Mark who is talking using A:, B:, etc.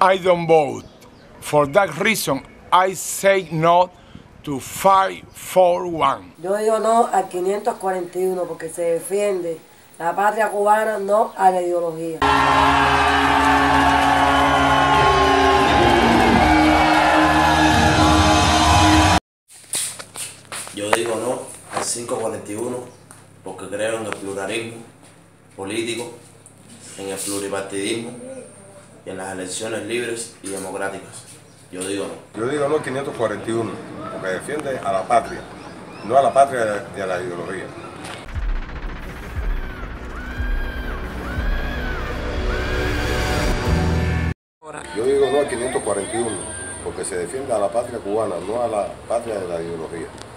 A: I don't vote. For that reason, I say no to 541.
B: Yo digo no al 541 porque se defiende la patria cubana, no a la ideología.
C: Yo digo no al 541 porque creo en el pluralismo político, en el pluripartidismo y en las elecciones libres y democráticas. Yo digo no.
D: Yo digo no al 541 porque defiende a la patria, no a la patria y a la ideología. Yo digo no al 541 porque se defiende a la patria cubana, no a la patria de la ideología.